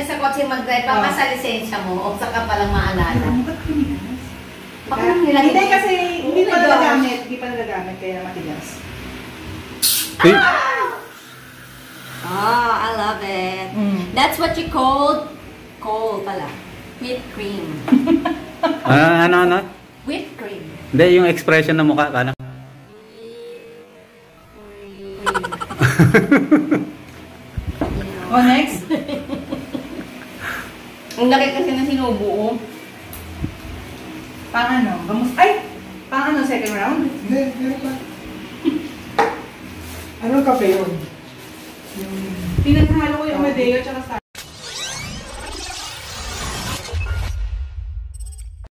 ka sa kotse mag-drive, baka sa lisensya mo, o saka palang maalala. Baka nang nilagay. Hindi kasi, hindi pa nagagamit, kaya matigas. Oh, I love it. That's what you call pala. Whipped cream. Ano? Whipped cream. Hindi, yung expression ng mukha ka na. Oh, next. Ang laki kasi na sinubuo. Pang ano? Pang ano, second round? Hindi, meron pa. Anong kape yun? Pinaghalo ko yung Amadeo tsaka sa